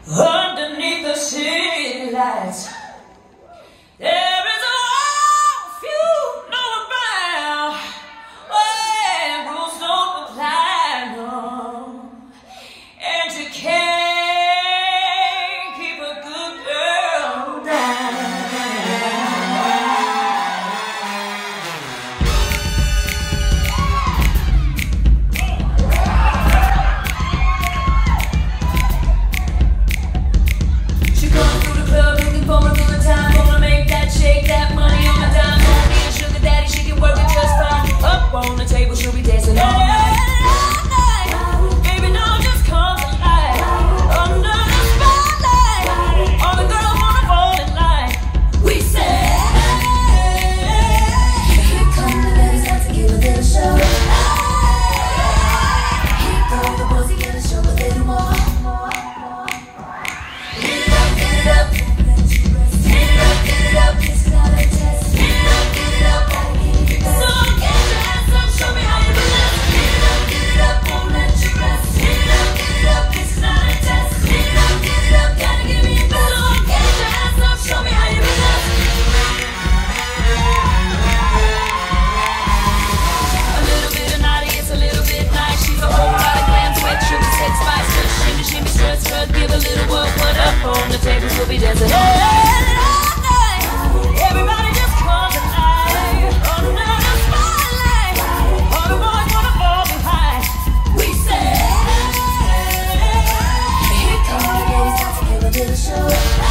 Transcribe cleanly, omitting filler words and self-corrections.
underneath the city lights. There is a few know about where rules don't apply, no. And you can't keep a good girl down. She comes through the club looking for a good time, gonna make that shake that money on my dime. Gonna be a sugar daddy, she can work it just fine. Up on the table, she'll be dancing all night. Baby, don't just come to life. Under the spotlight, all the girls wanna fall in line. We say, here come the ladies out to give a little show. Here go the boys to get a show a little more. Get it up, get it up. Get it up, get it up. It's not a test. Get it up, get it up. Gotta give me your best. So get your ass up, show me how you do this. Get it up, won't let you rest. Get it up, it's not a test. Get it up, gotta give me your best. So get your ass up, show me how you do this. A little bit of naughty, it's a little bit nice. She's a whole lot of glam, sweat, sugar, sex, spice. Just shimmy, shimmy, strut, strut. Give a little what up on the table, we'll be dancing all night. Everybody just come tonight. Under the spotlight, all the boys wanna fall behind. We say, here come the ladies out to give a little show.